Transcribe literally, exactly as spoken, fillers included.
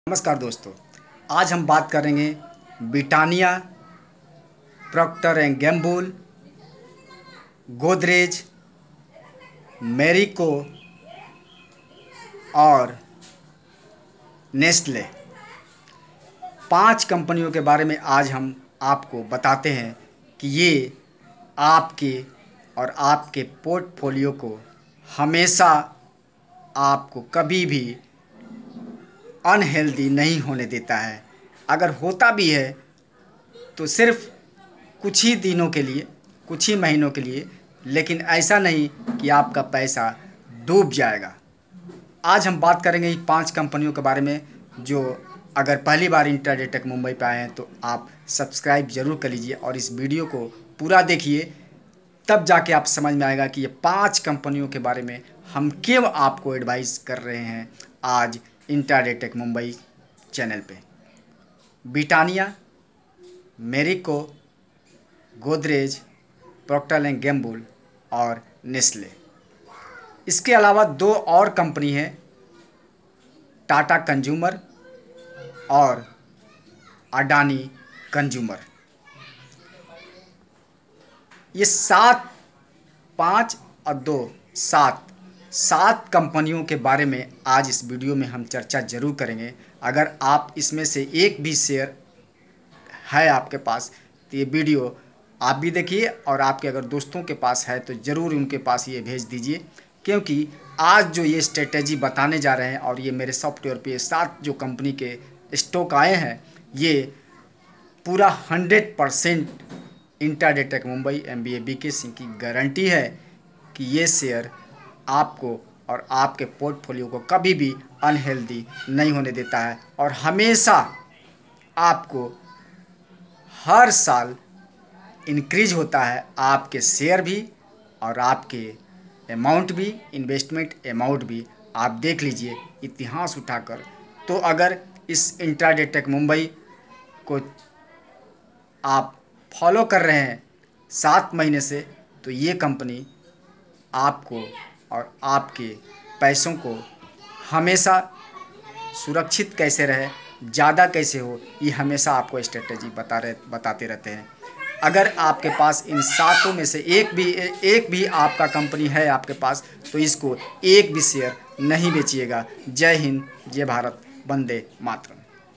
नमस्कार दोस्तों, आज हम बात करेंगे Britannia, Procter and Gamble, Godrej, Marico और नेस्ले। पांच कंपनियों के बारे में आज हम आपको बताते हैं कि ये आपके और आपके पोर्टफोलियो को हमेशा आपको कभी भी अनहेल्दी नहीं होने देता है। अगर होता भी है तो सिर्फ कुछ ही दिनों के लिए, कुछ ही महीनों के लिए, लेकिन ऐसा नहीं कि आपका पैसा डूब जाएगा। आज हम बात करेंगे इन पांच कंपनियों के बारे में जो अगर पहली बार इंट्राडे टेक मुंबई पे आए हैं तो आप सब्सक्राइब ज़रूर कर लीजिए और इस वीडियो को पूरा देखिए, तब जाके आप समझ में आएगा कि ये पांच कंपनियों के बारे में हम क्यों आपको एडवाइस कर रहे हैं आज इंट्राडे टेक मुंबई चैनल पे। Britannia, Marico, Godrej, Procter and Gamble और नेस्ले। इसके अलावा दो और कंपनी है, टाटा कंज्यूमर और अडानी कंज्यूमर। ये सात, पाँच और दो सात सात कंपनियों के बारे में आज इस वीडियो में हम चर्चा ज़रूर करेंगे। अगर आप इसमें से एक भी शेयर है आपके पास तो ये वीडियो आप भी देखिए, और आपके अगर दोस्तों के पास है तो ज़रूर उनके पास ये भेज दीजिए, क्योंकि आज जो ये स्ट्रेटेजी बताने जा रहे हैं और ये मेरे सॉफ्टवेयर पे सात जो कंपनी के स्टॉक आए हैं, ये पूरा hundred percent intraday tech Mumbai M B A B के सिंह की गारंटी है कि ये शेयर आपको और आपके पोर्टफोलियो को कभी भी अनहेल्दी नहीं होने देता है और हमेशा आपको हर साल इंक्रीज होता है आपके शेयर भी और आपके अमाउंट भी, इन्वेस्टमेंट अमाउंट भी। आप देख लीजिए इतिहास उठाकर, तो अगर इस इंट्राडे टेक मुंबई को आप फॉलो कर रहे हैं सात महीने से, तो ये कंपनी आपको और आपके पैसों को हमेशा सुरक्षित कैसे रहे, ज़्यादा कैसे हो, ये हमेशा आपको स्ट्रेटेजी बता रहे बताते रहते हैं। अगर आपके पास इन सातों में से एक भी एक भी आपका कंपनी है आपके पास, तो इसको एक भी शेयर नहीं बेचिएगा। जय हिंद, जय भारत, वंदे मातरम।